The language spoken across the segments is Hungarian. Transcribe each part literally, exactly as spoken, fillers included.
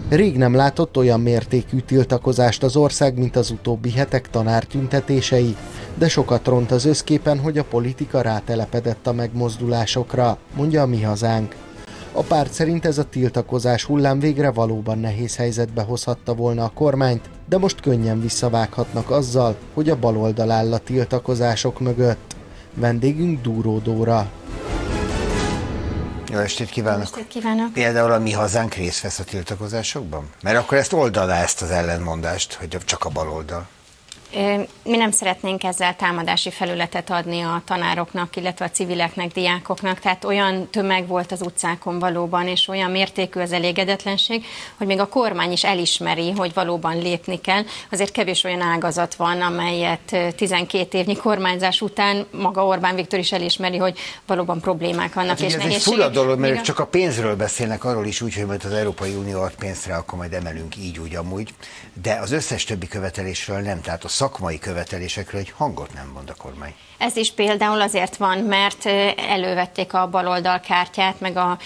Rég nem látott olyan mértékű tiltakozást az ország, mint az utóbbi hetek tanártüntetései, de sokat ront az összképen, hogy a politika rátelepedett a megmozdulásokra, mondja a Mi Hazánk. A párt szerint ez a tiltakozás hullám végre valóban nehéz helyzetbe hozhatta volna a kormányt, de most könnyen visszavághatnak azzal, hogy a baloldal áll a tiltakozások mögött. Vendégünk Dúró Dóra. Jó estét kívánok! Jó estét kívánok! Például a Mi Hazánk részt vesz a tiltakozásokban? Mert akkor ezt oldalá ezt az ellentmondást, hogy csak a baloldal. Mi nem szeretnénk ezzel támadási felületet adni a tanároknak, illetve a civileknek, diákoknak, tehát olyan tömeg volt az utcákon valóban, és olyan mértékű az elégedetlenség, hogy még a kormány is elismeri, hogy valóban lépni kell. Azért kevés olyan ágazat van, amelyet tizenkét évnyi kormányzás után maga Orbán Viktor is elismeri, hogy valóban problémák vannak, hát, és nehézségek. Ez egy fura dolog, mert csak a pénzről beszélnek, arról is úgy, hogy majd az Európai Unió ad pénzt rá, akkor majd emelünk így úgy amúgy, de az összes többi követelésről nem, tehát a szakmai követelésekről egy hangot nem mond a kormány. Ez is például azért van, mert elővették a baloldal kártyát, meg a,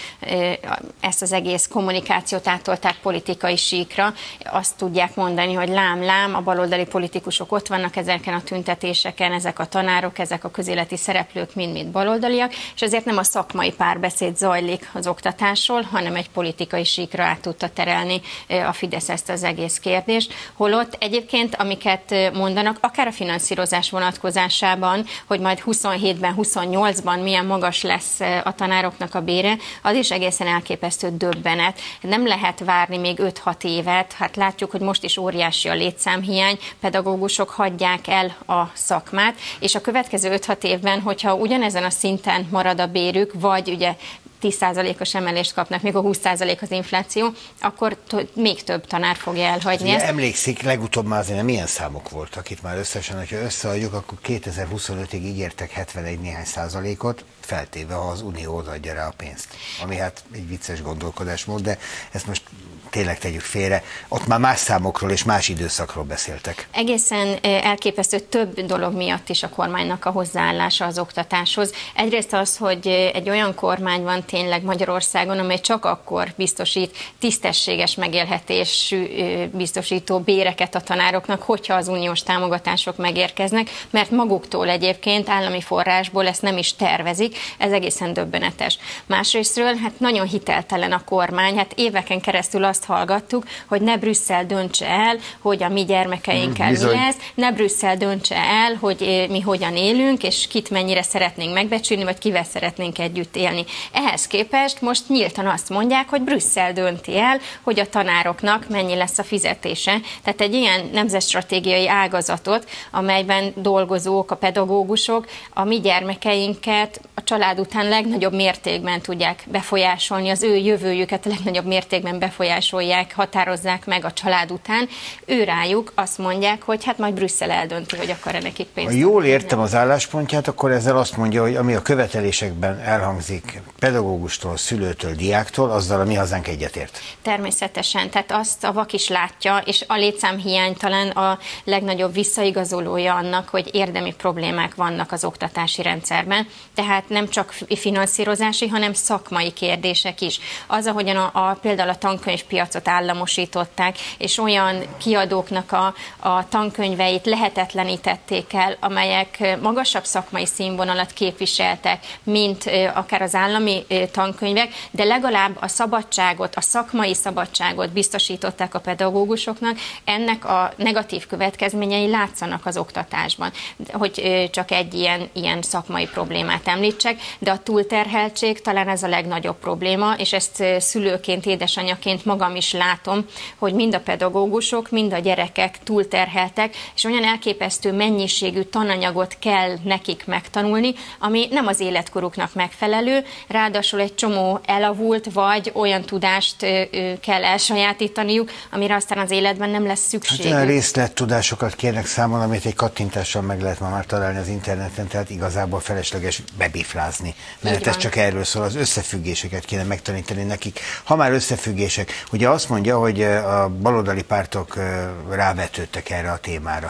ezt az egész kommunikációt átolták politikai síkra. Azt tudják mondani, hogy lám-lám, a baloldali politikusok ott vannak ezeken a tüntetéseken, ezek a tanárok, ezek a közéleti szereplők mind-mind baloldaliak, és ezért nem a szakmai párbeszéd zajlik az oktatásról, hanem egy politikai síkra át tudta terelni a Fidesz ezt az egész kérdést. Holott egyébként, amiket mondanak, akár a finanszírozás vonatkozásában, hogy majd huszonhétben, huszonnyolcban milyen magas lesz a tanároknak a bére, az is egészen elképesztő döbbenet. Nem lehet várni még öt-hat évet, hát látjuk, hogy most is óriási a létszámhiány, pedagógusok hagyják el a szakmát, és a következő öt-hat évben, hogyha ugyanezen a szinten marad a bérük, vagy ugye tíz százalékos emelést kapnak, még a húsz százalék az infláció, akkor még több tanár fogja elhagyni ezt. Emlékszik, legutóbb már azért milyen számok voltak itt már összesen, hogyha összeadjuk, akkor kétezer-huszonötig ígértek hetvenegy néhány százalékot, feltéve, ha az Unió odaadja rá a pénzt. Ami hát egy vicces gondolkodásmód, de ezt most tényleg tegyük félre. Ott már más számokról és más időszakról beszéltek. Egészen elképesztő több dolog miatt is a kormánynak a hozzáállása az oktatáshoz. Egyrészt az, hogy egy olyan kormány van tényleg Magyarországon, amely csak akkor biztosít tisztességes megélhetésű biztosító béreket a tanároknak, hogyha az uniós támogatások megérkeznek, mert maguktól egyébként állami forrásból ezt nem is tervezik, ez egészen döbbenetes. Másrésztről, hát nagyon hiteltelen a kormány, hát éveken keresztül azt hallgattuk, hogy ne Brüsszel döntse el, hogy a mi gyermekeinkkel mm, mi lesz, ne Brüsszel döntse el, hogy mi hogyan élünk, és kit mennyire szeretnénk megbecsülni, vagy kivel szeretnénk együtt élni. Ehhez képest most nyíltan azt mondják, hogy Brüsszel dönti el, hogy a tanároknak mennyi lesz a fizetése. Tehát egy ilyen nemzetstratégiai ágazatot, amelyben dolgozók, a pedagógusok, a mi gyermekeinket a család után legnagyobb mértékben tudják befolyásolni, az ő jövőjüket a legnagyobb mértékben befolyásolják, határozzák meg a család után. Ő rájuk azt mondják, hogy hát majd Brüsszel eldönti, hogy akar-e nekik pénzt. Ha jól értem az álláspontját, akkor ezzel azt mondja, hogy ami a követelésekben elhangzik pedagógustól, szülőtől, diáktól, azzal a Mi Hazánk egyetért. Természetesen, tehát azt a vak is látja, és a létszámhiány talán a legnagyobb visszaigazolója annak, hogy érdemi problémák vannak az oktatási rendszerben, tehát nem csak finanszírozási, hanem szakmai kérdések is. Az, ahogyan a, a például a tankönyvpiacot államosították, és olyan kiadóknak a, a tankönyveit lehetetlenítették el, amelyek magasabb szakmai színvonalat képviseltek, mint akár az állami tankönyvek, de legalább a szabadságot, a szakmai szabadságot biztosították a pedagógusoknak, ennek a negatív következményei látszanak az oktatásban, hogy csak egy ilyen, ilyen szakmai problémát említsek, de a túlterheltség talán ez a legnagyobb probléma, és ezt szülőként, édesanyaként magam is látom, hogy mind a pedagógusok, mind a gyerekek túlterheltek, és olyan elképesztő mennyiségű tananyagot kell nekik megtanulni, ami nem az életkoruknak megfelelő, ráadásul egy csomó elavult, vagy olyan tudást kell elsajátítaniuk, amire aztán az életben nem lesz szükségük. Hát olyan részlettudásokat kérnek számon, amit egy kattintással meg lehet ma már találni az interneten, tehát igazából felesleges bebiflázni, mert ez csak erről szól, az összefüggéseket kéne megtanítani nekik. Ha már összefüggések, ugye azt mondja, hogy a baloldali pártok rávetődtek erre a témára.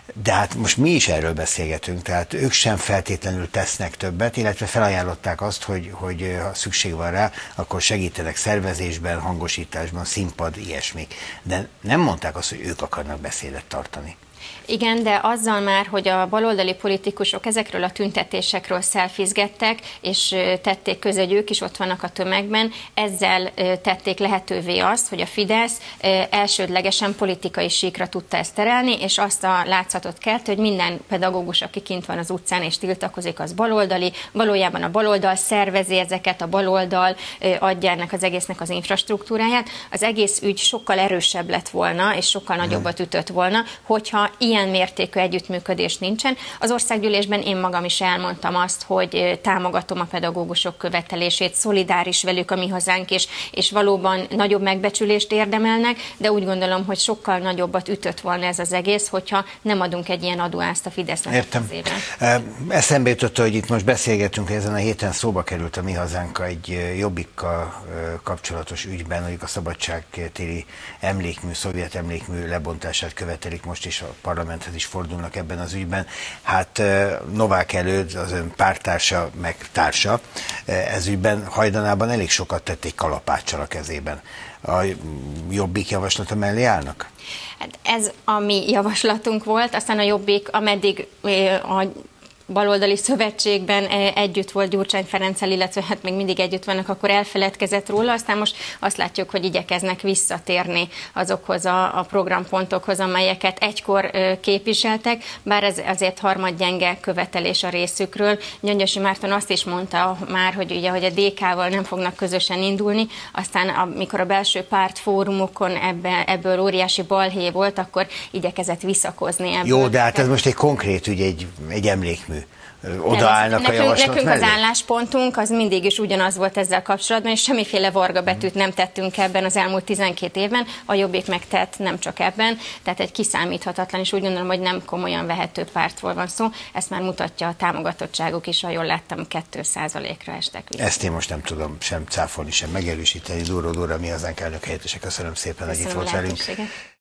De hát most mi is erről beszélgetünk, tehát ők sem feltétlenül tesznek többet, illetve felajánlották azt, hogy, hogy ha szükség van rá, akkor segítenek szervezésben, hangosításban, színpad, ilyesmik. De nem mondták azt, hogy ők akarnak beszédet tartani. Igen, de azzal már, hogy a baloldali politikusok ezekről a tüntetésekről szelfizgettek, és tették közé, hogy ők is ott vannak a tömegben, ezzel tették lehetővé azt, hogy a Fidesz elsődlegesen politikai síkra tudta ezt terelni, és azt a látszatot kelt, hogy minden pedagógus, aki kint van az utcán és tiltakozik, az baloldali, valójában a baloldal szervezi ezeket, a baloldal adja ennek az egésznek az infrastruktúráját. Az egész ügy sokkal erősebb lett volna, és sokkal nagyobbat ütött volna, hogyha ilyen mértékű együttműködés nincsen. Az országgyűlésben én magam is elmondtam azt, hogy támogatom a pedagógusok követelését, szolidáris velük a Mi Hazánk is, és valóban nagyobb megbecsülést érdemelnek, de úgy gondolom, hogy sokkal nagyobbat ütött volna ez az egész, hogyha nem adunk egy ilyen adóázt a Fidesznek. Értem. Eszembe jutott, hogy itt most beszélgetünk, ezen a héten szóba került a Mi Hazánk egy Jobbikkal kapcsolatos ügyben, mondjuk a szabadságtéri emlékmű, szovjet emlékmű lebontását követelik, most is a parlamenthez is fordulnak ebben az ügyben. Hát Novák Előd, az ön pártársa, meg társa, ez ügyben hajdanában elég sokat tett egy kalapáccsal a kezében. A Jobbik javaslata mellé állnak? Hát ez a mi javaslatunk volt, aztán a Jobbik, ameddig a baloldali szövetségben együtt volt Gyurcsány Ferenccel, illetve hát még mindig együtt vannak, akkor elfeledkezett róla, aztán most azt látjuk, hogy igyekeznek visszatérni azokhoz a, a programpontokhoz, amelyeket egykor képviseltek, bár ez azért harmadgyenge követelés a részükről. Gyöngyösi Márton azt is mondta már, hogy ugye, hogy a dé ká-val nem fognak közösen indulni, aztán amikor a belső pártfórumokon ebbe, ebből óriási balhé volt, akkor igyekezett visszakozni ebből. Jó, de hát ez most egy konkrét ügy, egy, egy emlékmű. Odaállnak nekünk, a javaslat nekünk mellé? Az álláspontunk az mindig is ugyanaz volt ezzel kapcsolatban, és semmiféle varga betűt nem tettünk ebben az elmúlt tizenkét évben, a Jobbik megtett nem csak ebben, tehát egy kiszámíthatatlan, és úgy gondolom, hogy nem komolyan vehető pártról van szó, ezt már mutatja a támogatottságuk is, ha jól láttam, két százalékra estek vissza. Ezt én most nem tudom sem cáfolni, sem megerősíteni. Dóró Dóra, Mi Hazánk elnök helyettese, köszönöm szépen, hogy itt volt velünk.